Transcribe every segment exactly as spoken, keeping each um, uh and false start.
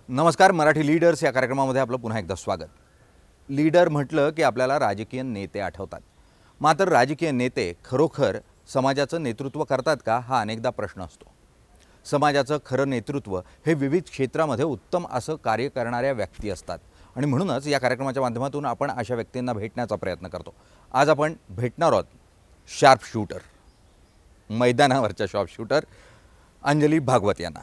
नमस्कार. मराठी लीडर्स या कार्यक्रमामध्ये आपलं पुन्हा एकदा स्वागत. लीडर म्हटलं की आपल्याला राजकीय नेते आठवतात. मात्र राजकीय नेते खरोखर समाजाचं नेतृत्व करतात का, हा अनेकदा प्रश्न असतो. समाजाचं खरं नेतृत्व हे विविध क्षेत्रामध्ये उत्तम असं कार्य करणाऱ्या व्यक्ती असतात आणि म्हणूनच या कार्यक्रमाच्या माध्यमातून आपण अशा व्यक्तींना भेटण्याचा प्रयत्न करतो. आज आपण भेटणार आहोत शार्प शूटर, मैदानावरच्या शार्प शूटर अंजली भागवत यांना.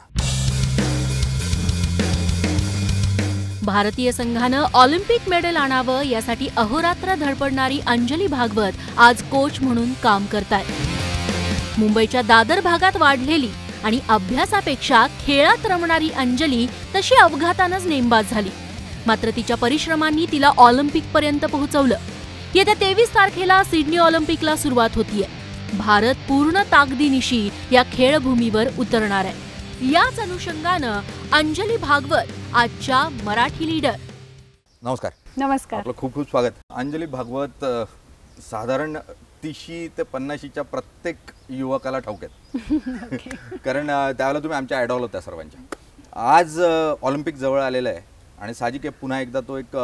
भारतीय संघानं ऑलिम्पिक मेडल आणावं यासाठी अहोरात्र धडपडणारी अंजली भागवत आज कोच म्हणून काम करतायत. मुंबईच्या दादर भागात वाढलेली आणि अभ्यासापेक्षा खेळात रमणारी अंजली तशी अपघातानंच नेमबाज झाली. मात्र तिच्या परिश्रमांनी तिला ऑलिम्पिक पर्यंत पोहोचवलं. येत्या तेवीस तारखेला सिडनी ऑलिम्पिकला सुरुवात होतीये. भारत पूर्ण ताकदीनिशी या खेळभूमीवर उतरणार आहे. याच अनुषंगानं अंजली भागवत आजच्या मराठी लीडर. नमस्कार. नमस्कार. आपलं खूप खूप स्वागत. अंजली भागवत साधारण तीसशी ते पन्नाशीच्या प्रत्येक युवकाला ठाऊक आहेत. कारण त्यावेळेला तुम्ही आमच्या आयडॉल होत्या सर्वांच्या. आज ऑलिम्पिक जवळ आलेलं आहे आणि साहजिक आहे पुन्हा एकदा तो एक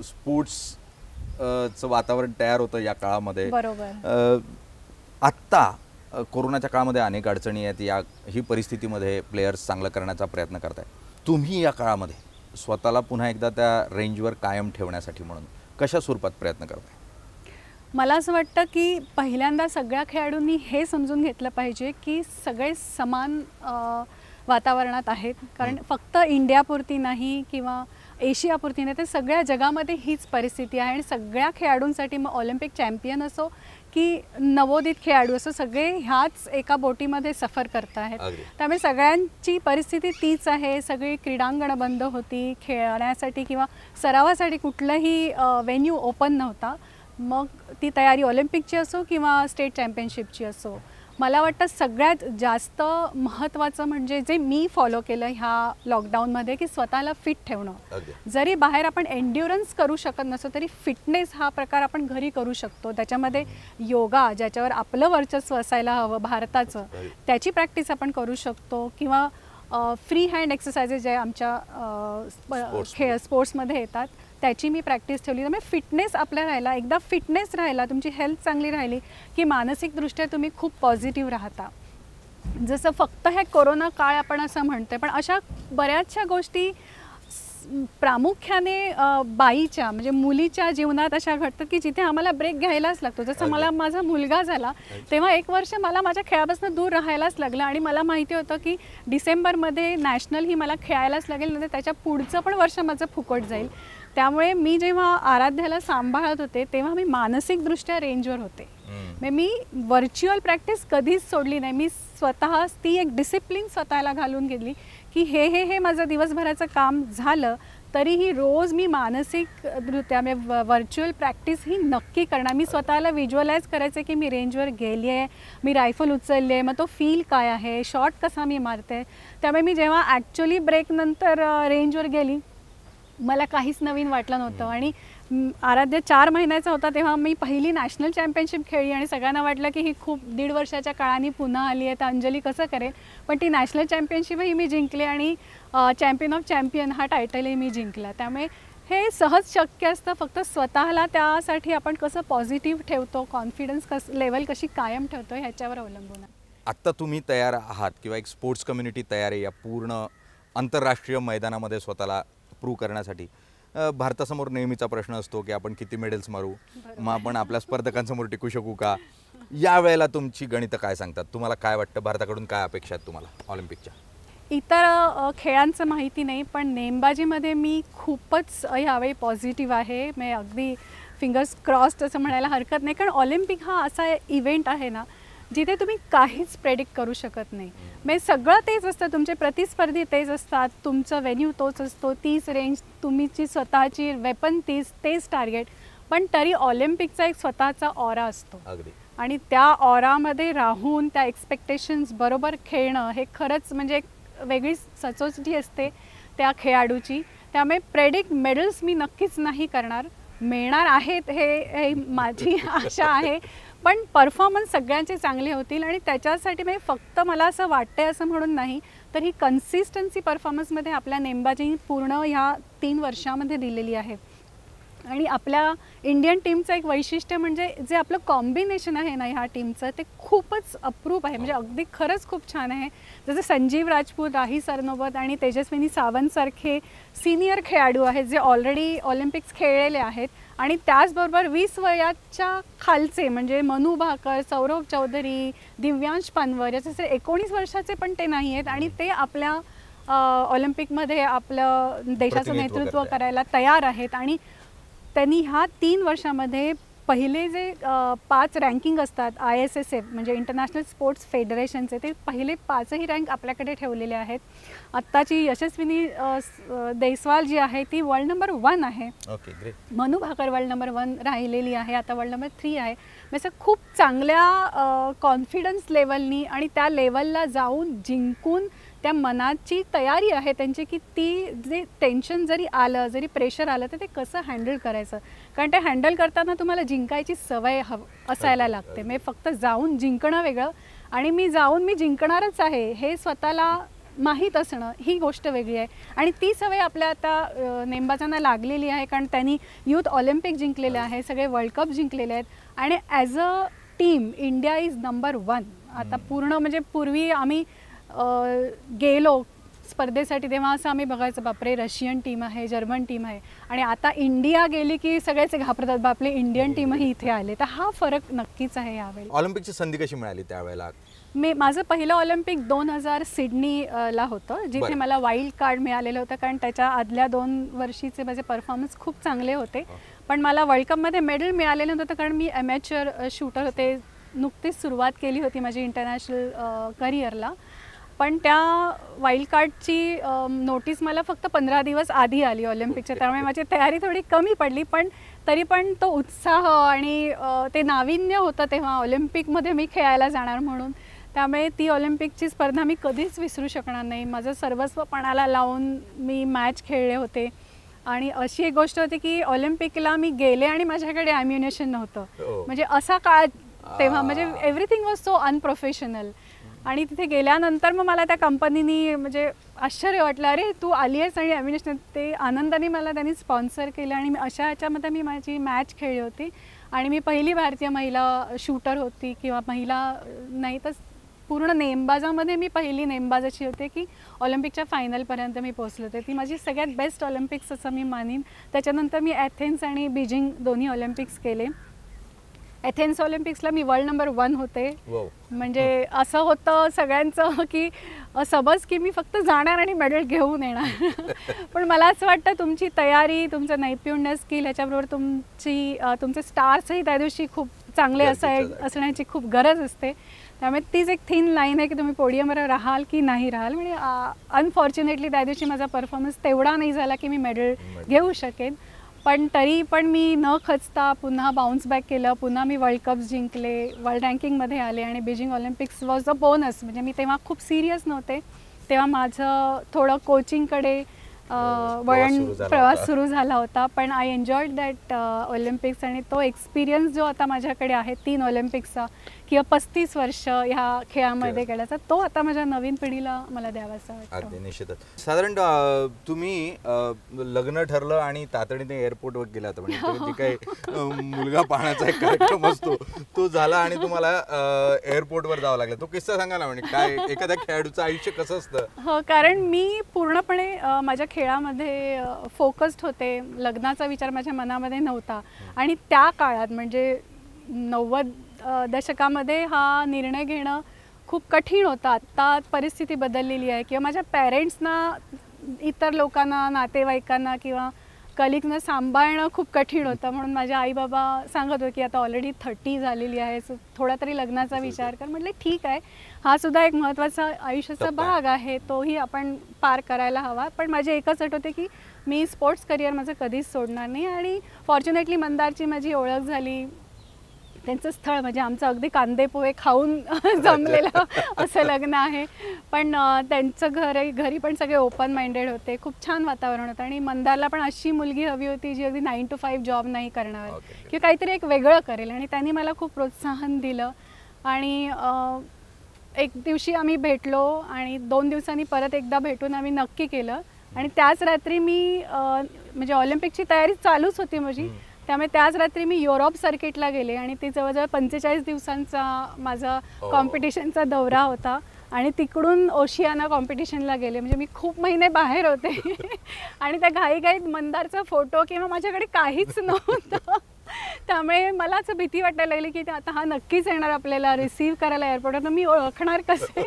स्पोर्ट्सचं वातावरण तयार होतं या काळामध्ये. बरोबर. आत्ता कोरोनाच्या काळामध्ये अनेक अडचणी आहेत. या ही परिस्थितीमध्ये प्लेयर्स चांगलं करण्याचा प्रयत्न करताय. तुम्ही या काळामध्ये स्वतःला पुन्हा एकदा त्या रेंजवर कायम ठेवण्यासाठी म्हणून कशा स्वरूपात प्रयत्न करताय? मला असं वाटतं की पहिल्यांदा सगळ्या खेळाडूंनी हे समजून घेतलं पाहिजे की सगळे समान वातावरणात आहेत. कारण फक्त इंडियापुरती नाही किंवा एशियापुरती नाही, तर सगळ्या जगामध्ये हीच परिस्थिती आहे. आणि सगळ्या खेळाडूंसाठी मग ऑलिम्पिक चॅम्पियन असो की नवोदित खेळाडू असो, सगळे ह्याच एका बोटीमध्ये सफर करत आहेत. त्यामुळे सगळ्यांची परिस्थिती तीच आहे. सगळी क्रीडांगणं बंद होती, खेळण्यासाठी किंवा सरावासाठी कुठलंही वेन्यू ओपन नव्हता. मग ती तयारी ऑलिम्पिकची असो किंवा स्टेट चॅम्पियनशिपची असो. मला वाटतं सगळ्यात जास्त महत्त्वाचं म्हणजे जे मी फॉलो केलं ह्या लॉकडाऊनमध्ये की स्वतःला फिट ठेवणं. जरी बाहेर आपण एन्ड्युरन्स करू शकत नसो तरी फिटनेस हा प्रकार आपण घरी करू शकतो. त्याच्यामध्ये योगा, ज्याच्यावर आपलं वर्चस्व असायला हवं भारताचं, त्याची प्रॅक्टिस आपण करू शकतो. किंवा फ्री हँड एक्सरसाइजेस जे आमच्या खेळ स्पोर्ट्समध्ये येतात त्याची मी प्रॅक्टिस ठेवली. त्यामुळे फिटनेस आपल्या राहिला, एकदा फिटनेस राहिला, तुमची हेल्थ चांगली राहिली की मानसिकदृष्ट्या तुम्ही खूप पॉझिटिव्ह राहता. जसं फक्त हे कोरोना काळ आपण असं म्हणतोय, पण अशा बऱ्याचशा गोष्टी प्रामुख्याने बाईच्या म्हणजे मुलीच्या जीवनात अशा घडतात की जिथे आम्हाला ब्रेक घ्यायलाच लागतो. जसं मला माझा मुलगा झाला तेव्हा एक वर्ष मला माझ्या खेळापासून दूर राहायलाच लागलं आणि मला माहिती होतं की डिसेंबरमध्ये नॅशनल ही मला खेळायलाच लागेल, नंतर त्याच्या पुढचं पण वर्ष माझं फुकट जाईल. त्यामुळे मी जेव्हा आराध्याला सांभाळत होते तेव्हा मी मानसिकदृष्ट्या रेंजवर होते. म्हणजे मी व्हर्च्युअल प्रॅक्टिस कधीच सोडली नाही. मी स्वतः ती एक डिसिप्लिन स्वतःला घालून गेली की हे हे हे माझं दिवसभराचं काम झालं तरीही रोज मी मानसिकदृष्ट्या म्हणजे व्हर्च्युअल प्रॅक्टिस ही नक्की करणार. मी स्वतःला व्हिज्युअलाइज करायचं की मी रेंजवर गेली आहे, मी रायफल उचलली आहे, मग तो फील काय आहे, शॉट कसा मी मारते. त्यामुळे मी जेव्हा ॲक्च्युली ब्रेकनंतर रेंजवर गेली मला काहीच नवीन वाटलं नव्हतं. आणि आराध्य चार महिन्याचा होता तेव्हा मी पहिली नॅशनल चॅम्पियनशिप खेळली आणि सगळ्यांना वाटलं की ही खूप दीड वर्षाच्या काळाने पुन्हा आली आहे तर अंजली कसं करेल. पण ती नॅशनल चॅम्पियनशिपही मी जिंकली आणि चॅम्पियन ऑफ चॅम्पियन हा टायटलही मी जिंकला. त्यामुळे हे सहज शक्य असतं. फक्त स्वतःला त्यासाठी आपण कसं पॉझिटिव्ह ठेवतो, कॉन्फिडन्स कस लेवल कशी कायम ठेवतो ह्याच्यावर अवलंबून आहे. आत्ता तुम्ही तयार आहात किंवा एक स्पोर्ट्स कम्युनिटी तयार आहे या पूर्ण आंतरराष्ट्रीय मैदानामध्ये स्वतःला प्रूव्ह करण्यासाठी. भारतासमोर नेहमीचा प्रश्न असतो की आपण किती मेडल्स मारू, मग आपण आपल्या स्पर्धकांसमोर टिकू शकू का. यावेळेला तुमची गणितं काय सांगतात? तुम्हाला काय वाटतं भारताकडून काय अपेक्षा आहेत तुम्हाला ऑलिम्पिकच्या? इतर खेळांचं माहिती नाही, पण नेमबाजीमध्ये मी खूपच यावेळी पॉझिटिव्ह आहे. म्हणजे अगदी फिंगर्स क्रॉस्ड असं म्हणायला हरकत नाही. कारण ऑलिम्पिक हा असा इव्हेंट आहे ना जिथे तुम्ही काहीच प्रेडिक्ट करू शकत नाही. म्हणजे सगळं तेच असतं, तुमचे प्रतिस्पर्धी तेच असतात, तुमचं व्हेन्यू तोच असतो, तीच रेंज, तुमची स्वतःची वेपन तीच, तेच टार्गेट. पण तरी ऑलिम्पिकचा एक स्वतःचा ऑरा असतो आणि त्या ऑरामध्ये राहून त्या एक्सपेक्टेशन्स बरोबर खेळणं हे खरंच म्हणजे एक वेगळी सचोटी असते त्या खेळाडूची. त्यामुळे प्रेडिक्ट मेडल्स मी नक्कीच नाही करणार. मिळणार आहेत हे हे माझी आशा आहे, पण परफॉर्मन्स सगळ्यांचे चांगले होतील आणि त्याच्यासाठी म्हणजे फक्त मला असं वाटतंय असं म्हणून नाही, तर ही कन्सिस्टन्सी परफॉर्मन्समध्ये आपल्या नेमबाजी पूर्ण ह्या तीन वर्षामध्ये दिलेली आहे. आणि आपल्या इंडियन टीमचं एक वैशिष्ट्य म्हणजे जे आपलं कॉम्बिनेशन आहे ना ह्या टीमचं, ते खूपच अप्रूप आहे. म्हणजे अगदी खरंच खूप छान आहे. जसं संजीव राजपूत, राही सरनोबत आणि तेजस्विनी सावंतसारखे सिनियर खेळाडू आहेत जे ऑलरेडी ऑलिम्पिक्स खेळलेले आहेत, आणि त्याचबरोबर वीस वयाच्या खालचे म्हणजे मनू भाकर, सौरभ चौधरी, दिव्यांश पानवर याचे एकोणीस वर्षाचे पण ते नाही आहेत, आणि ते आपल्या ऑलिम्पिकमध्ये आपलं देशाचं नेतृत्व करायला तयार आहेत. आणि त्यांनी ह्या तीन वर्षामध्ये पहिले जे पाच रँकिंग असतात आय एस एस एफ म्हणजे इंटरनॅशनल स्पोर्ट्स फेडरेशनचे, ते पहिले पाचही रँक आपल्याकडे ठेवलेले आहेत. आत्ताची यशस्विनी देसवाल जी आहे ती वर्ल्ड नंबर वन आहे. Okay, great. Manu Bhaker world number one राहिलेली आहे, आता वर्ल्ड नंबर थ्री आहे. म्हणजे खूप चांगल्या कॉन्फिडन्स लेवलनी आणि त्या लेवलला जाऊन जिंकून त्या मनाची तयारी आहे त्यांची की ती जे टेन्शन जरी आलं, जरी प्रेशर आलं, तर ते कसं हँडल करायचं. कारण ते हँडल करताना तुम्हाला जिंकायची सवय हव असायला लागते. म्हणजे फक्त जाऊन जिंकणं वेगळं आणि मी जाऊन मी जिंकणारच आहे हे स्वतःला माहीत असणं ही गोष्ट वेगळी आहे. आणि ती सवय आपल्या आता नेमबाजांना लागलेली आहे, कारण त्यांनी यूथ ऑलिम्पिक जिंकलेले आहे, सगळे वर्ल्ड कप जिंकलेले आहेत, आणि as a team India is number one. आता पूर्ण म्हणजे पूर्वी आम्ही गेलो स्पर्धेसाठी तेव्हा असं आम्ही बघायचं, बापरे रशियन टीम आहे, जर्मन टीम आहे, आणि आता इंडिया गेली की सगळेच घाबरतात, बापले इंडियन टीमही इथे आले. तर हा फरक नक्कीच आहे यावेळी. ऑलिम्पिकची संधी कशी मिळाली त्यावेळेला? मी माझं पहिलं ऑलिम्पिक दोन हजार सिडनी ला होतं, जिथे मला वाईल्ड कार्ड मिळालेलं होतं, कारण त्याच्या आदल्या दोन वर्षीचे माझे परफॉर्मन्स खूप चांगले होते. पण मला वर्ल्ड कपमध्ये मेडल मिळालेलं नव्हतं, कारण मी ॲमॅच्युअर शूटर होते, नुकतीच सुरुवात केली होती माझी इंटरनॅशनल करिअरला. पण त्या वाईल्ड कार्डची नोटीस मला फक्त पंधरा दिवस आधी आली ऑलिम्पिकच्या, त्यामुळे माझी तयारी थोडी कमी पडली. पण तरी पण तो उत्साह आणि ते नाविन्य होतं तेव्हा ऑलिम्पिकमध्ये मी खेळायला जाणार म्हणून, त्यामुळे ती ऑलिम्पिकची स्पर्धा मी कधीच विसरू शकणार नाही. माझं सर्वस्व पणाला लावून मी मॅच खेळले होते. आणि अशी एक गोष्ट होती की ऑलिम्पिकला मी गेले आणि माझ्याकडे ॲम्युनेशन नव्हतं. म्हणजे असा काळ तेव्हा, म्हणजे एव्हरीथिंग वॉज सो अनप्रोफेशनल. आणि तिथे गेल्यानंतर मग मला त्या कंपनीनी म्हणजे आश्चर्य वाटलं, अरे तू आली आहेस आणि ॲम्युनेशन, ते आनंदाने मला त्यांनी स्पॉन्सर केलं. आणि अशा ह्याच्यामध्ये मी माझी मॅच खेळली होती, आणि मी पहिली भारतीय महिला शूटर होती, किंवा महिला नाही तर पूर्ण नेमबाजामध्ये मी पहिली नेमबाज अशी होते की ऑलिम्पिकच्या फायनलपर्यंत मी पोहोचले होते. ती माझी सगळ्यात बेस्ट ऑलिम्पिक्स असं मी मानीन. त्याच्यानंतर मी ॲथेन्स आणि बीजिंग दोन्ही ऑलिम्पिक्स केले. ॲथेन्स ऑलिम्पिक्सला मी वर्ल्ड नंबर वन होते. म्हणजे असं होतं सगळ्यांचं की सबज की मी फक्त जाणार आणि मेडल घेऊन येणार. पण मला असं वाटतं तुमची तयारी, तुमचं नैपुण्य, स्किल, ह्याच्याबरोबर तुमची तुमचे स्टार्सही त्या दिवशी खूप चांगले असाय असण्याची खूप गरज असते. त्यामुळे तीच एक थिन लाईन आहे की तुम्ही पोडियमवर राहाल की नाही राहाल. म्हणजे अनफॉर्च्युनेटली त्या दिवशी माझा परफॉर्मन्स तेवढा नाही झाला की मी मेडल घेऊ शकेन. पण तरी पण मी न खचता पुन्हा बाउन्स बॅक केलं. पुन्हा मी वर्ल्ड कप जिंकले, वर्ल्ड रँकिंगमध्ये आले, आणि Beijing Olympics was a bonus. म्हणजे मी तेव्हा खूप सिरियस नव्हते, तेव्हा माझं थोडं कोचिंगकडे वळण प्रवास सुरू झाला होता. पण आय एन्जॉयड दॅट ऑलिम्पिक्स, आणि तो एक्सपिरियन्स जो आता माझ्याकडे आहे तीन ऑलिम्पिक्सचा किंवा पस्तीस वर्ष ह्या खेळामध्ये गेल्याचा, तो आता माझ्या नवीन पिढीला मला द्यावासा वाटतो. अगदी निश्चितच. साधारण तुम्ही लग्न ठरलं आणि तातडीने एअरपोर्टवर गेला होता, म्हणजे जे काही मुलगा पाहण्याचा एक कार्यक्रम असतो तो झाला आणि तुम्हाला एअरपोर्टवर जावं लागलं. तो किस्सा सांगा ना, म्हणजे काय एखाद्या खेळाडूचं आयुष्य कसं असतं? हो, कारण मी पूर्णपणे माझ्या खेळामध्ये फोकस्ड होते. लग्नाचा विचार माझ्या मनामध्ये नव्हता. आणि त्या काळात म्हणजे नव्वद दशकामध्ये हा निर्णय घेणं खूप कठीण होतं. आत्ता परिस्थिती बदललेली आहे, किंवा माझ्या पॅरेंट्सना, इतर लोकांना, नातेवाईकांना किंवा कलिग्सना सांभाळणं खूप कठीण होतं. म्हणून माझे आई बाबा सांगत होते की आता ऑलरेडी थर्टी झालेली आहे, सो थोडा तरी लग्नाचा विचार कर. म्हटलं ठीक आहे, हा सुद्धा एक महत्त्वाचा आयुष्याचा भाग आहे, तोही आपण पार करायला हवा. पण माझी एकच अट होते की मी स्पोर्ट्स करिअर माझं कधीच सोडणार नाही. आणि फॉर्च्युनेटली मंदारची माझी ओळख झाली. त्यांचं स्थळ म्हणजे आमचं अगदी कांदे पोहे खाऊन जमलेलं असं लग्न आहे. पण अ, त्यांचं घर घरी पण सगळे ओपन माइंडेड होते. खूप छान वातावरण होतं आणि मंदारला पण अशी मुलगी हवी होती जी अगदी नाईन टू फाईव्ह जॉब नाही करणार किंवा काहीतरी एक वेगळं करेल. आणि त्यांनी मला खूप प्रोत्साहन दिलं. आणि अ, एक दिवशी आम्ही भेटलो आणि दोन दिवसांनी परत एकदा भेटून आम्ही नक्की केलं. आणि त्याच रात्री मी अ, म्हणजे ऑलिम्पिकची तयारी चालूच होती माझी, त्यामुळे त्याच रात्री मी युरोप सर्किटला गेले आणि ती जवळजवळ पंचेचाळीस दिवसांचा माझा कॉम्पिटिशनचा दौरा होता. आणि तिकडून ओशियाना कॉम्पिटिशनला गेले. म्हणजे मी खूप महिने बाहेर होते आणि त्या घाईघाईत मंदारचा फोटो किंवा माझ्याकडे काहीच नव्हतं. त्यामुळे मला असं भीती वाटायला लागली की आता हा नक्कीच येणार आपल्याला रिसीव्ह करायला एअरपोर्टवर, तर मी ओळखणार कसे.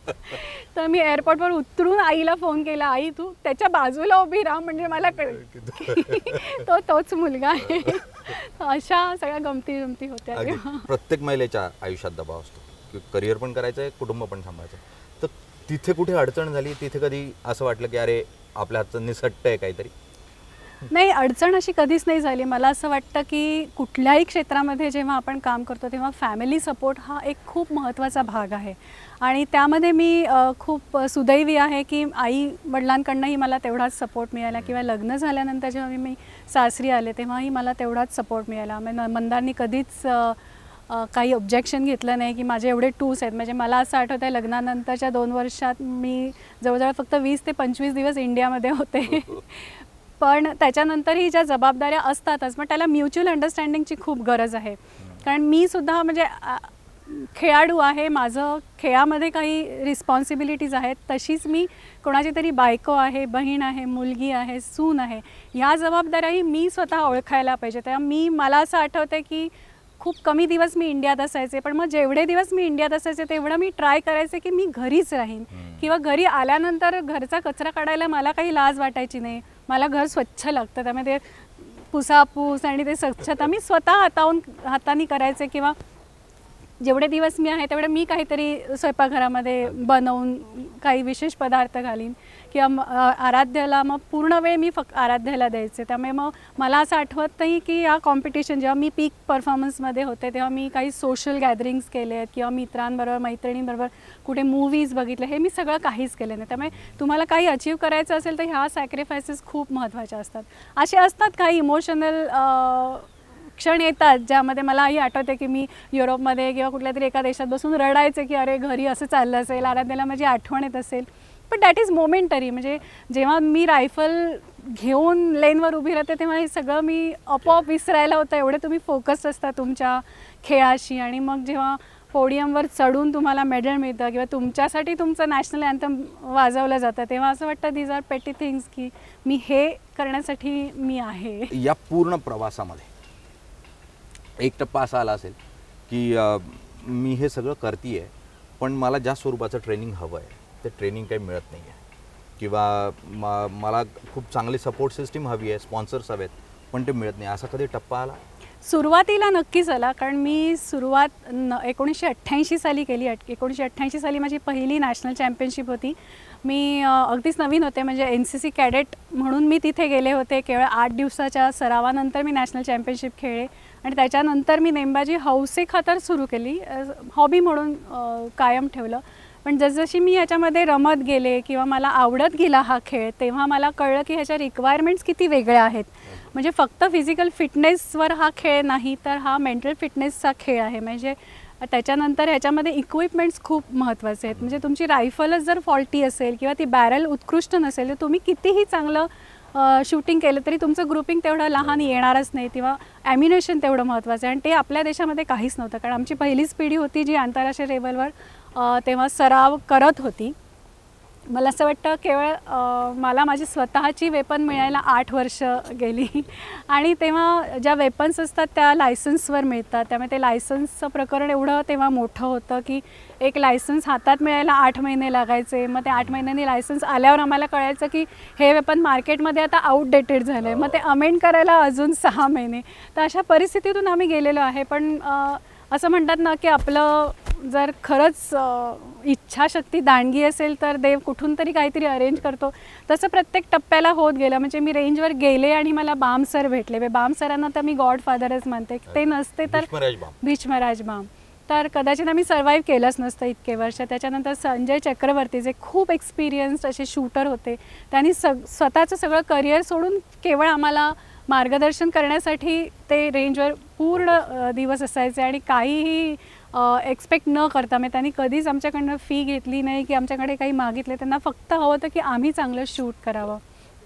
तर मी एअरपोर्टवर उतरून आईला फोन केला, आई तू त्याच्या बाजूला उभी राहा म्हणजे मला कळेल तो तोच मुलगा आहे. अशा सगळ्या गमती गमती होत्या. प्रत्येक महिलेच्या आयुष्यात दबाव असतो की करिअर पण करायचं आहे, कुटुंब पण सांभाळायचं. तर तिथे कुठे अडचण झाली, तिथे कधी असं वाटलं की अरे आपल्या हातचं निसटतं आहे काहीतरी? नाही, अडचण अशी कधीच नाही झाली. मला असं वाटतं की कुठल्याही क्षेत्रामध्ये जेव्हा आपण काम करतो तेव्हा फॅमिली सपोर्ट हा एक खूप महत्त्वाचा भाग आहे. आणि त्यामध्ये मी खूप सुदैवी आहे की आई वडिलांकडनंही मला तेवढाच सपोर्ट मिळाला किंवा लग्न झाल्यानंतर जेव्हा मी मी सासरी आले तेव्हाही मला तेवढाच सपोर्ट मिळाला. म्हणजे मंदारनी कधीच काही ऑब्जेक्शन घेतलं नाही की माझे एवढे टूर्स आहेत. म्हणजे मला असं आठवतं आहे लग्नानंतरच्या दोन वर्षात मी जवळजवळ फक्त वीस ते पंचवीस दिवस इंडियामध्ये होते. पण त्याच्यानंतरही ज्या जबाबदाऱ्या असतातच, मग त्याला म्युच्युअल अंडरस्टँडिंगची खूप गरज आहे. कारण मी सुद्धा म्हणजे खेळाडू आहे, माझं खेळामध्ये काही रिस्पॉन्सिबिलिटीज आहेत, तशीच मी कोणाची तरी बायको आहे, बहीण आहे, मुलगी आहे, सून आहे. ह्या जबाबदाऱ्याही मी स्वतः ओळखायला पाहिजे. तेव्हा मी मला असं आठवतं आहे की खूप कमी दिवस मी इंडियात असायचे, पण मग जेवढे दिवस मी इंडियात असायचे तेवढं मी ट्राय करायचे की मी घरीच राहीन किंवा घरी आल्यानंतर घरचा कचरा काढायला मला काही लाज वाटायची नाही. मला घर स्वच्छ लागतं, त्यामुळे ते पुसापूस आणि ते स्वच्छता मी स्वतः हातावून हाताने करायचे किंवा जेवढे दिवस मी आहे तेवढे मी काहीतरी स्वयंपाकघरामध्ये बनवून काही विशेष पदार्थ घालीन किंवा आराध्याला मग पूर्ण वेळ मी फक्त आराध्याला द्यायचे. त्यामुळे मग मला असं आठवत नाही की या कॉम्पिटिशन जेव्हा मी पीक परफॉर्मन्समध्ये होते तेव्हा मी काही सोशल गॅदरिंग्स केले आहेत किंवा मित्रांबरोबर मैत्रिणींबरोबर कुठे मूवीज बघितले, हे मी सगळं काहीच केलं नाही. त्यामुळे तुम्हाला काही अचीव करायचं असेल तर ह्या सॅक्रिफायसेस खूप महत्त्वाच्या असतात. असे असतात काही इमोशनल क्षण येतात ज्यामध्ये मलाही आठवते की मी युरोपमध्ये किंवा कुठल्या तरी एका देशात बसून रडायचे की अरे घरी असं चाललं असेल, आराध्याला माझी आठवण येत असेल. पण दॅट इज मोमेंटरी. म्हणजे जेव्हा मी रायफल घेऊन लेनवर उभी राहते तेव्हा हे सगळं मी आपोआप विसरायला होतं, एवढे तुम्ही फोकस असता तुमच्या खेळाशी. आणि मग जेव्हा पोडियमवर चढून तुम्हाला मेडल मिळतं किंवा तुमच्यासाठी तुमचं नॅशनल अँथम वाजवलं जातं तेव्हा असं वाटतं दीज आर पेटी थिंग्स की मी हे करण्यासाठी मी आहे. या पूर्ण प्रवासामध्ये एक टप्पा असा आला असेल की मी हे सगळं करते आहे पण मला ज्या स्वरूपाचं ट्रेनिंग हवं आहे ते ट्रेनिंग काही मिळत नाही आहे किंवा म मला खूप चांगली सपोर्ट सिस्टीम हवी आहे, स्पॉन्सर्स हवेत पण ते मिळत नाही, असा कधी टप्पा आला? सुरुवातीला नक्कीच आला. कारण मी सुरुवात न एकोणीसशे अठ्ठ्याऐंशी साली केली. एकोणीसशे अठ्ठ्याऐंशी साली माझी पहिली नॅशनल चॅम्पियनशिप होती. मी अगदीच नवीन होते, म्हणजे एन सी सी कॅडेट म्हणून मी तिथे गेले होते. केवळ आठ दिवसाच्या सरावानंतर मी नॅशनल चॅम्पियनशिप खेळले आणि त्याच्यानंतर मी नेमबाजी हौसेखातर सुरू केली, हॉबी म्हणून कायम ठेवलं. पण जसजशी मी ह्याच्यामध्ये रमत गेले किंवा मला आवडत गेला हा खेळ तेव्हा मला कळलं की ह्याच्या रिक्वायरमेंट्स किती वेगळ्या आहेत. म्हणजे फक्त फिजिकल फिटनेसवर हा खेळ नाही तर हा मेंटल फिटनेसचा खेळ आहे. म्हणजे त्याच्यानंतर ह्याच्यामध्ये इक्विपमेंट्स खूप महत्त्वाचे आहेत. म्हणजे तुमची रायफलच जर फॉल्टी असेल किंवा ती बॅरल उत्कृष्ट नसेल तर तुम्ही कितीही चांगलं शूटिंग केलं तरी तुमचं ग्रुपिंग तेवढं लहान येणारच नाही किंवा ॲम्युनेशन तेवढं महत्त्वाचं आहे. आणि ते आपल्या देशामध्ये काहीच नव्हतं कारण आमची पहिलीच पिढी होती जी आंतरराष्ट्रीय लेवलवर तेव्हा सराव करत होती. मला असं वाटतं केवळ मला माझी स्वतःची वेपन मिळायला आठ वर्ष गेली आणि तेव्हा ज्या वेपन्स असतात त्या लायसन्सवर मिळतात. त्यामुळे ते लायसन्सचं प्रकरण एवढं तेव्हा मोठं होतं की एक लायसन्स हातात मिळायला आठ महिने लागायचे. मग ते आठ महिन्यांनी लायसन्स आल्यावर आम्हाला कळायचं की हे वेपन मार्केटमध्ये आता आउटडेटेड झालं आहे, मग ते अमेंड करायला अजून सहा महिने. तर अशा परिस्थितीतून आम्ही गेलेलो आहे. पण असं म्हणतात ना की आपलं जर खरंच अ, इच्छाशक्ती दांडगी असेल तर देव कुठून तरी काहीतरी अरेंज करतो. तसं प्रत्येक टप्प्याला होत गेलं. म्हणजे मी रेंजवर गेले आणि मला बाम सर भेटले. बाम सरांना तर मी गॉडफादरच मानते. ते नसते तर भीष्मराज बाम. भीष्मराज बाम तर कदाचित आम्ही सर्वाईव्ह केलंच नसतं इतके वर्ष. त्याच्यानंतर संजय चक्रवर्ती जे खूप एक्सपिरियन्स्ड असे शूटर होते, त्यांनी सग स्वतःचं सगळं करिअर सोडून केवळ आम्हाला मार्गदर्शन करण्यासाठी ते रेंजवर पूर्ण अ, दिवस असायचे आणि काहीही एक्सपेक्ट न करता म्हणजे त्यांनी कधीच आमच्याकडनं फी घेतली नाही की आमच्याकडे काही मागितले. त्यांना फक्त हवं होतं की आम्ही चांगलं शूट करावं.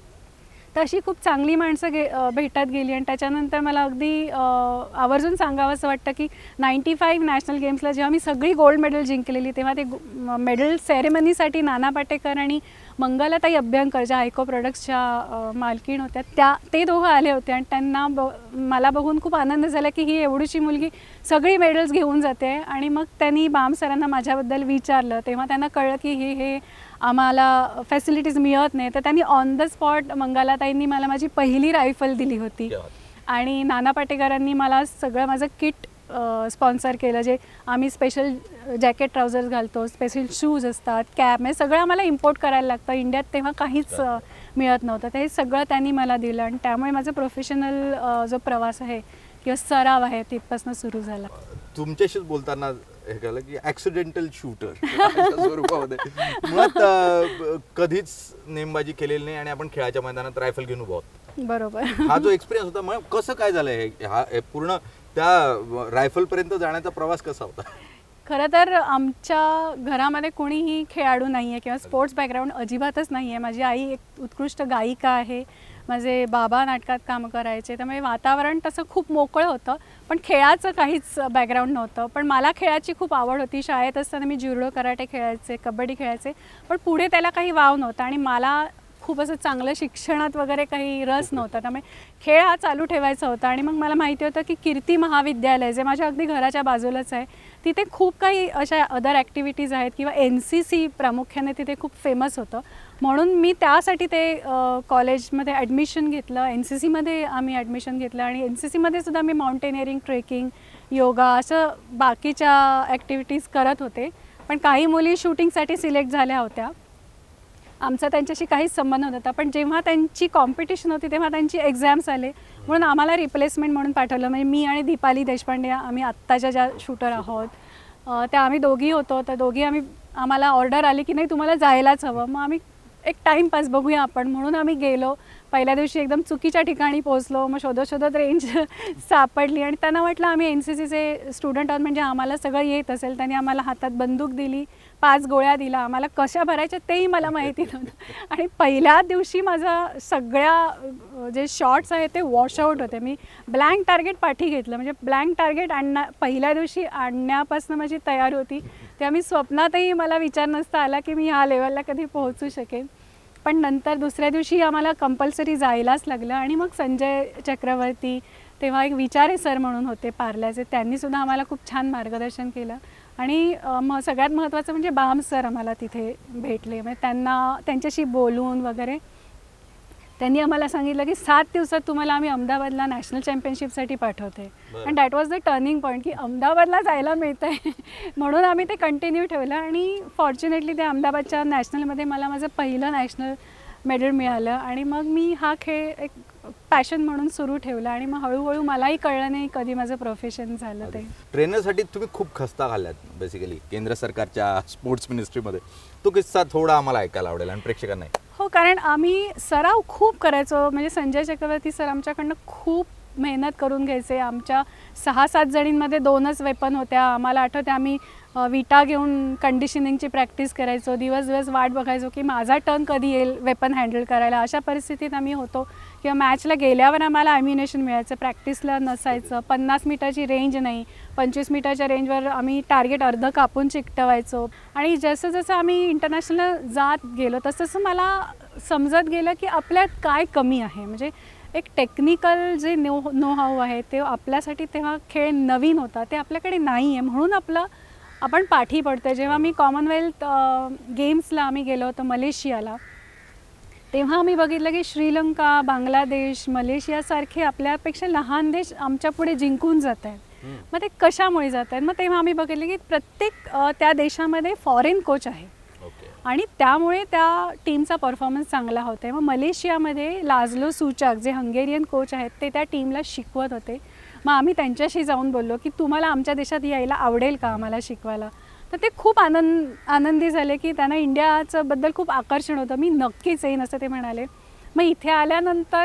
तर अशी खूप चांगली माणसं गे अ, भेटत गेली आणि त्याच्यानंतर मला अगदी अ, आवर्जून सांगावं असं वाटतं की नाईंटी फाईव्ह नॅशनल गेम्सला जेव्हा मी सगळी गोल्ड मेडल जिंकलेली तेव्हा ते मेडल सेरेमनीसाठी नाना पाटेकर आणि मंगलाताई अभ्यंकर ज्या आयको प्रोडक्ट्सच्या अ, मालकीण होत्या, त्या ते दोघं आले होते आणि त्यांना ब मला बघून खूप आनंद झाला की ही एवढीशी मुलगी सगळी मेडल्स घेऊन जाते. आणि मग त्यांनी बाम सरांना माझ्याबद्दल विचारलं. तेव्हा त्यांना कळलं की हे हे आम्हाला फॅसिलिटीज मिळत नाही. तर त्यांनी ऑन द स्पॉट मंगलाताईंनी मला माझी पहिली रायफल दिली होती आणि नाना पाटेकरांनी मला सगळं माझं किट स्पॉन्सर केलं. जे आम्ही स्पेशल जॅकेट ट्राउझर्स घालतो, स्पेशल शूज असतात, कॅप, हे सगळं आम्हाला इम्पोर्ट करायला लागतं. इंडियात तेव्हा काहीच अ, मिळत नव्हतं. ते सगळं त्यांनी मला दिलं आणि त्यामुळे माझं प्रोफेशनल जो प्रवास आहे किंवा सराव आहे तिथपासून सुरू झाला. तुमच्याशीच बोलताना हे कळलं की ॲक्सिडेंटल शूटर स्वरूपामध्ये मुळात अ, कधीच नेमबाजी केलेली नाही आणि आपण खेळाच्या मैदानात रायफल घेऊन उभा आहोत. बरोबर. हा जो एक्सपिरियन्स होता मग कसं काय झालं हे हा हे पूर्ण त्या रायफल पर्यंत जाण्याचा प्रवास कसा होता? खरं तर आमच्या घरामध्ये कोणीही खेळाडू नाही आहे किंवा स्पोर्ट्स बॅकग्राऊंड अजिबातच नाही आहे. माझी आई एक उत्कृष्ट गायिका आहे, माझे बाबा नाटकात काम करायचे, त्यामुळे वातावरण तसं खूप मोकळं होतं. पण खेळाचं काहीच बॅकग्राऊंड नव्हतं. पण मला खेळाची खूप आवड होती. शाळेत असताना मी ज्युडो कराटे खेळायचे, कबड्डी खेळायचे, पण पुढे त्याला काही वाव नव्हता आणि मला खूप असं चांगलं शिक्षणात वगैरे काही रस नव्हता. त्यामुळे खेळ हा चालू ठेवायचा होता. आणि मग मला माहिती होतं की कीर्ती महाविद्यालय जे माझ्या अगदी घराच्या बाजूलाच आहे, तिथे खूप काही अशा अदर ॲक्टिव्हिटीज आहेत किंवा एन सी सी प्रामुख्याने तिथे खूप फेमस होतं. म्हणून मी त्यासाठी ते कॉलेजमध्ये ॲडमिशन घेतलं. एन सी सीमध्ये आम्ही ॲडमिशन घेतलं आणि एन सी सीमध्ये सुद्धा मी माउंटेनिअरिंग, ट्रेकिंग, योगा असं बाकीच्या ॲक्टिव्हिटीज करत होते. पण काही मुली शूटिंगसाठी सिलेक्ट झाल्या होत्या. आमचा त्यांच्याशी काहीच संबंध नव्हता. पण जेव्हा त्यांची कॉम्पिटिशन होती तेव्हा त्यांची एक्झाम्स आले, म्हणून आम्हाला रिप्लेसमेंट म्हणून पाठवलं. म्हणजे मी आणि दीपाली देशपांडे आम्ही आत्ताच्या ज्या शूटर आहोत त्या आम्ही दोघी होतो. तर दोघी आम्ही आम्हाला ऑर्डर आली की नाही तुम्हाला जायलाच हवं. मग आम्ही एक टाईमपास बघूया आपण म्हणून आम्ही गेलो. पहिल्या दिवशी एकदम चुकीच्या ठिकाणी पोहोचलो. मग शोधत शोधत रेंज सापडली आणि त्यांना वाटलं आम्ही एन सी सीचे स्टुडंट आहोत म्हणजे आम्हाला सगळं येत असेल. त्यांनी आम्हाला हातात बंदूक दिली, पाच गोळ्या दिला. आम्हाला कशा भरायच्या तेही मला माहिती नव्हतं. आणि पहिल्या दिवशी माझा सगळ्या जे शॉट्स आहेत ते वॉशआउट होते. मी ब्लँक टार्गेट पाठी घेतलं. म्हणजे ब्लँक टार्गेट आणण्या पहिल्या दिवशी आणण्यापासून माझी तयारी होती. तेव्हा मी स्वप्नातही मला विचार नसता आला की मी ह्या लेवलला कधी पोहोचू शकेन. पण नंतर दुसऱ्या दिवशी आम्हाला कंपल्सरी जायलाच लागलं. आणि मग संजय चक्रवर्ती तेव्हा एक विचारे सर म्हणून होते पार्ल्याचे, त्यांनीसुद्धा आम्हाला खूप छान मार्गदर्शन केलं. आणि मग सगळ्यात महत्त्वाचं म्हणजे बाम सर आम्हाला तिथे भेटले. म्हणजे त्यांना त्यांच्याशी बोलून वगैरे त्यांनी आम्हाला सांगितलं की सात दिवसात तुम्हाला आम्ही अहमदाबादला नॅशनल चॅम्पियनशिपसाठी पाठवते. आणि that was the turning point की अहमदाबादला जायला मिळतं आहे. म्हणून आम्ही ते कंटिन्यू ठेवलं आणि फॉर्च्युनेटली ते अहमदाबादच्या नॅशनलमध्ये मला माझं पहिलं नॅशनल मेडल मिळालं. आणि मग मी हा खेळ एक पॅशन म्हणून सुरू ठेवला आणि मग हळूहळू मलाही कळलं नाही कधी माझं प्रोफेशन झालं ते. ट्रेनरसाठी तुम्ही खूप खस्ता घालल्यात बेसिकली केंद्र सरकारच्या स्पोर्ट्स मिनिस्ट्रीमध्ये. तो किस्सा थोडा आम्हाला ऐकायला आवडेल आणि प्रेक्षकांना. हो, कारण आम्ही सराव खूप करायचो. म्हणजे संजय चक्रवर्ती सर आमच्याकडनं खूप मेहनत करून घ्यायचे. आमच्या सहा सात जणींमध्ये दोनच वेपन होत्या. आम्हाला आठवते आम्ही विटा घेऊन कंडिशनिंगची प्रॅक्टिस करायचो. दिवस दिवस वाट बघायचो की माझा टर्न कधी येईल वेपन हँडल करायला. अशा परिस्थितीत आम्ही होतो. किंवा मॅचला गेल्यावर आम्हाला ॲम्युनेशन मिळायचं, प्रॅक्टिसला नसायचं. पन्नास मीटरची रेंज नाही, पंचवीस मीटरच्या रेंजवर आम्ही टार्गेट अर्ध कापून चिकटवायचो. आणि जसं जसं आम्ही इंटरनॅशनल जात गेलो तसं तसं मला समजत गेलं की आपल्यात काय कमी आहे. म्हणजे एक टेक्निकल जे नो नो हाऊ आहे ते आपल्यासाठी तेव्हा खेळ नवीन होता, ते आपल्याकडे नाही आहे. म्हणून आपलं आपण पाठी पडतो. जेव्हा मी कॉमनवेल्थ गेम्सला आम्ही गेलो होतो मलेशियाला, तेव्हा आम्ही बघितलं की श्रीलंका, बांगलादेश, मलेशियासारखे आपल्यापेक्षा लहान देश आमच्या पुढे जिंकून जात आहेत. मग ते कशामुळे जात आहेत? मग तेव्हा आम्ही बघितलं की प्रत्येक अ, त्या देशामध्ये फॉरेन कोच आहे आणि त्यामुळे त्या टीमचा परफॉर्मन्स चांगला होता. मग मलेशियामध्ये लाझलो सुचाक जे हंगेरियन कोच आहेत ते त्या टीमला शिकवत होते. मग आम्ही त्यांच्याशी जाऊन बोललो की तुम्हाला आमच्या देशात यायला आवडेल का आम्हाला शिकवायला? तर ते खूप आनंद आनंदी झाले की त्यांना इंडियाचं बद्दल खूप आकर्षण होतं. मी नक्कीच येईन असं ते म्हणाले. मग इथे आल्यानंतर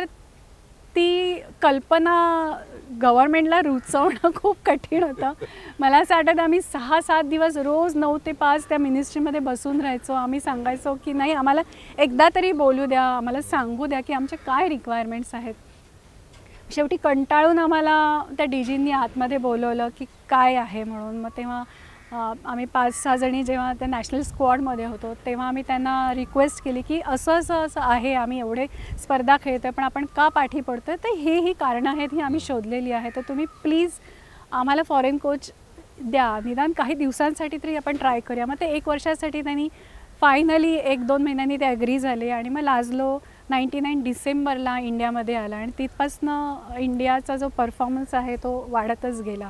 ती कल्पना गव्हर्नमेंटला रुचवणं खूप कठीण होतं. मला असं आठवतं आम्ही सहा सात दिवस रोज नऊ ते पाच त्या मिनिस्ट्रीमध्ये बसून राहायचो. आम्ही सांगायचो की नाही आम्हाला एकदा तरी बोलू द्या, आम्हाला सांगू द्या की आमचे काय रिक्वायरमेंट्स आहेत. शेवटी कंटाळून आम्हाला त्या डीजींनी आतमध्ये बोलवलं की काय आहे म्हणून. मग तेव्हा आम्ही पाच सहा जणी जेव्हा त्या नॅशनल स्क्वॉडमध्ये होतो तेव्हा आम्ही त्यांना रिक्वेस्ट केली की असं असं असं आहे, आम्ही एवढे स्पर्धा खेळतो आहे पण आपण का पाठी पडतो आहे, तर हे ही कारणं आहेत ही आम्ही शोधलेली आहे. तर तुम्ही प्लीज आम्हाला फॉरेन कोच द्या, निदान काही दिवसांसाठी तरी आपण ट्राय करूया. मग ते एक वर्षासाठी त्यांनी फायनली एक दोन महिन्यांनी ते ॲग्री झाले आणि मग लाझलो नाईंटी नाईन डिसेंबरला इंडियामध्ये आला आणि तिथपासनं इंडियाचा जो परफॉर्मन्स आहे तो वाढतच गेला.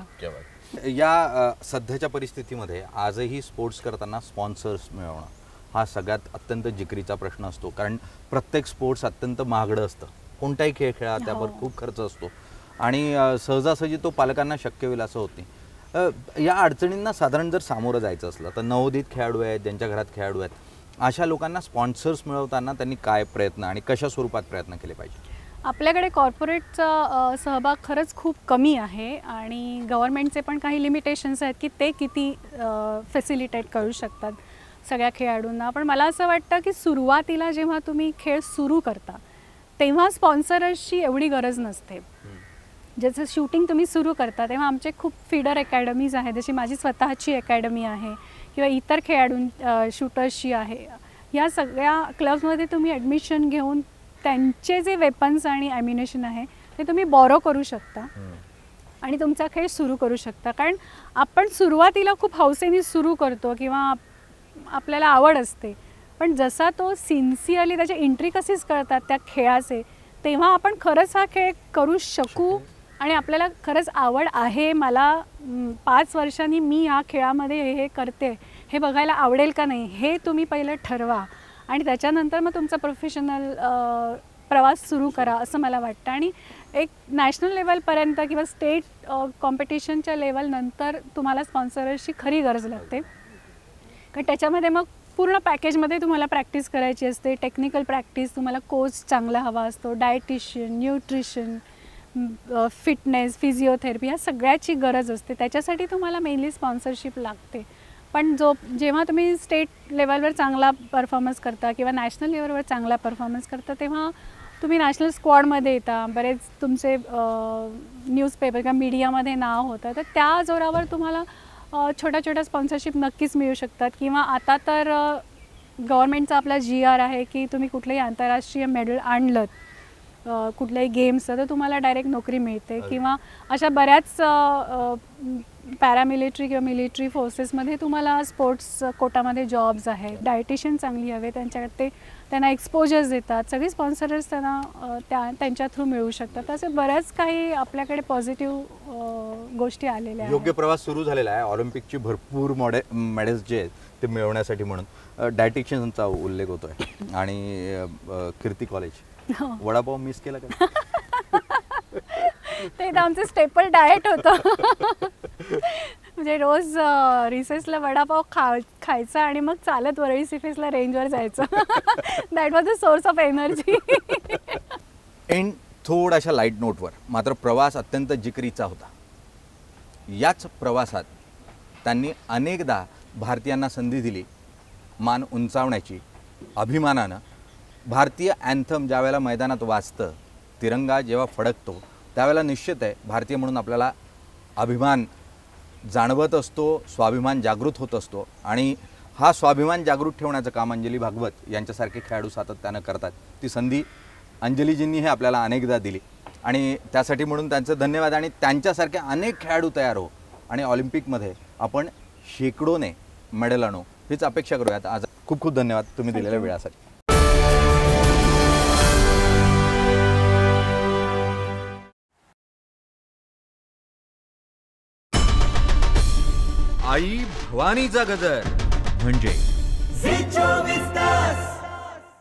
या अ, सध्याच्या परिस्थितीमध्ये आजही स्पोर्ट्स करताना स्पॉन्सर्स मिळवणं हा सगळ्यात अत्यंत जिकरीचा प्रश्न असतो. कारण प्रत्येक स्पोर्ट्स अत्यंत महागडं असतं. कोणताही खेळ खेळा त्यावर खूप खर्च असतो आणि अ, सहजासहजी तो पालकांना शक्य होईल असं होत नाही. अ, या अडचणींना साधारण जर सामोरं जायचं असलं तर नवोदित खेळाडू आहेत, ज्यांच्या घरात खेळाडू आहेत, अशा लोकांना स्पॉन्सर्स मिळवताना त्यांनी काय प्रयत्न आणि कशा स्वरूपात प्रयत्न केले पाहिजे? आपल्याकडे कॉर्पोरेटचा सहभाग खरंच खूप कमी आहे आणि गव्हर्नमेंटचे पण काही लिमिटेशन्स आहेत की ते किती फॅसिलिटेट करू शकतात सगळ्या खेळाडूंना. पण मला असं वाटतं की सुरुवातीला जेव्हा तुम्ही खेळ सुरू करता तेव्हा स्पॉन्सरर्सची एवढी गरज नसते. जसं शूटिंग तुम्ही सुरू करता तेव्हा आमचे खूप फीडर अकॅडमीज आहेत, जशी माझी स्वतःची अकॅडमी आहे किंवा इतर खेळाडूं शूटर्सची आहे. या सगळ्या क्लब्समध्ये तुम्ही ॲडमिशन घेऊन त्यांचे जे वेपन्स आणि ॲम्युनेशन आहे ते तुम्ही बॉरो करू शकता आणि तुमचा खेळ सुरू करू शकता. कारण आपण सुरुवातीला खूप हौसेने सुरू करतो किंवा आपल्याला आवड असते, पण जसा तो सिन्सिअरली त्याचे इंट्रिकसीज कळतात त्या खेळाचे तेव्हा आपण खरंच हा खेळ करू शकू आणि आपल्याला खरंच आवड आहे, मला पाच वर्षांनी मी ह्या खेळामध्ये हे हे करते हे बघायला आवडेल का नाही हे तुम्ही पहिलं ठरवा आणि त्याच्यानंतर मग तुमचा प्रोफेशनल प्रवास सुरू करा असं मला वाटतं. आणि एक नॅशनल लेवलपर्यंत किंवा स्टेट कॉम्पिटिशनच्या लेवलनंतर तुम्हाला स्पॉन्सरची खरी गरज लागते. कारण त्याच्यामध्ये मग पूर्ण पॅकेजमध्ये तुम्हाला प्रॅक्टिस करायची असते, टेक्निकल प्रॅक्टिस, तुम्हाला कोच चांगला हवा असतो, डायटिशियन, न्यूट्रिशन, फिटनेस, फिजिओथेरपी ह्या सगळ्याची गरज असते. त्याच्यासाठी तुम्हाला मेनली स्पॉन्सरशिप लागते. पण जो जेव्हा तुम्ही स्टेट लेवलवर चांगला परफॉर्मन्स करता किंवा नॅशनल लेवलवर चांगला परफॉर्मन्स करता तेव्हा तुम्ही नॅशनल स्क्वॉडमध्ये येता, बरेच तुमचे न्यूजपेपर किंवा मीडियामध्ये नाव होतं, तर त्या जोरावर तुम्हाला छोट्या छोट्या स्पॉन्सरशिप नक्कीच मिळू शकतात. किंवा आता तर गव्हर्नमेंटचा आपला जी आर आहे की तुम्ही कुठलंही आंतरराष्ट्रीय मेडल आणलं कुठल्याही गेम्सचं तर तुम्हाला डायरेक्ट नोकरी मिळते. किंवा अशा बऱ्याच पॅरामिलिटरी किंवा मिलिटरी फोर्सेसमध्ये तुम्हाला स्पोर्ट्स कोटामध्ये जॉब्स आहेत. डायटिशियन चांगली हवे त्यांच्याकडे, ते त्यांना एक्सपोजर्स देतात, सगळी स्पॉन्सर्स त्यांना त्या त्यांच्या थ्रू मिळू शकतात. असे बऱ्याच काही आपल्याकडे पॉझिटिव्ह गोष्टी आलेल्या आहेत. योग्य प्रवास सुरू झालेला आहे. ऑलिम्पिकची भरपूर मॉडे मेडल्स जे आहेत ते मिळवण्यासाठी म्हणून डायटिशियनचा उल्लेख होतो आहे आणि कीर्ती कॉलेज वडापाव मिस केला का? ते तर आमचं स्टेपल डाएट होतं. म्हणजे रोज रिसेसला वडापाव खा खायचा आणि मग चालत वरळी सिफेसला रेंजवर जायचं. That was the source of energy. And थोड्याशा लाईट नोटवर मात्र प्रवास अत्यंत जिकरीचा होता. याच प्रवासात त्यांनी अनेकदा भारतीयांना संधी दिली मान उंचावण्याची. अभिमानानं भारतीय अँथम ज्या वेळेला मैदानात वाजतं, तिरंगा जेव्हा फडकतो त्यावेळेला निश्चित आहे भारतीय म्हणून आपल्याला अभिमान जाणवत असतो, स्वाभिमान जागृत होत असतो आणि हा स्वाभिमान जागृत ठेवण्याचं काम अंजली भागवत यांच्यासारखे खेळाडू सातत्यानं करतात. ती संधी अंजलीजींनी हे आपल्याला अनेकदा दिली आणि त्यासाठी म्हणून त्यांचं धन्यवाद. आणि त्यांच्यासारखे अनेक खेळाडू तयार हो आणि ऑलिम्पिकमध्ये आपण शेकडोने मेडल आणू हीच अपेक्षा करूयात. आज खूप खूप धन्यवाद तुम्ही दिलेल्या वेळासाठी. आई भवानीचा गजर म्हणजे झी चोवीस तास